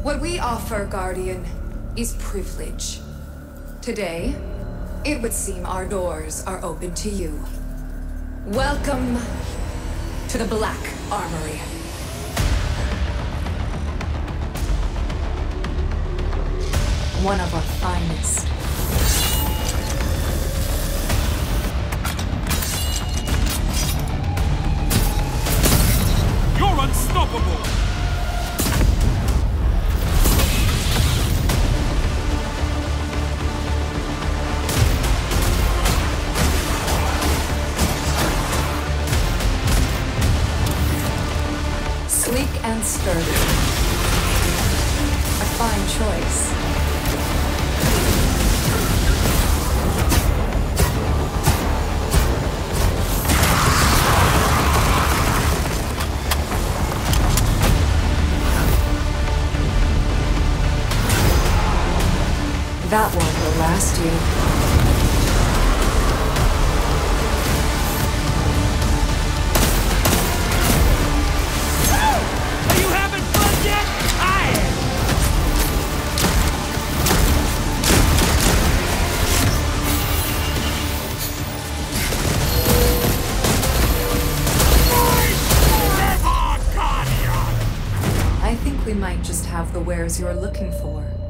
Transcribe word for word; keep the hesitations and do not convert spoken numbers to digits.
What we offer, Guardian, is privilege. Today, it would seem our doors are open to you. Welcome to the Black Armory. One of our finest. You're unstoppable! Sleek and sturdy. A fine choice. That one will last you. Are you having fun yet? I am! I think we might just have the wares you're looking for.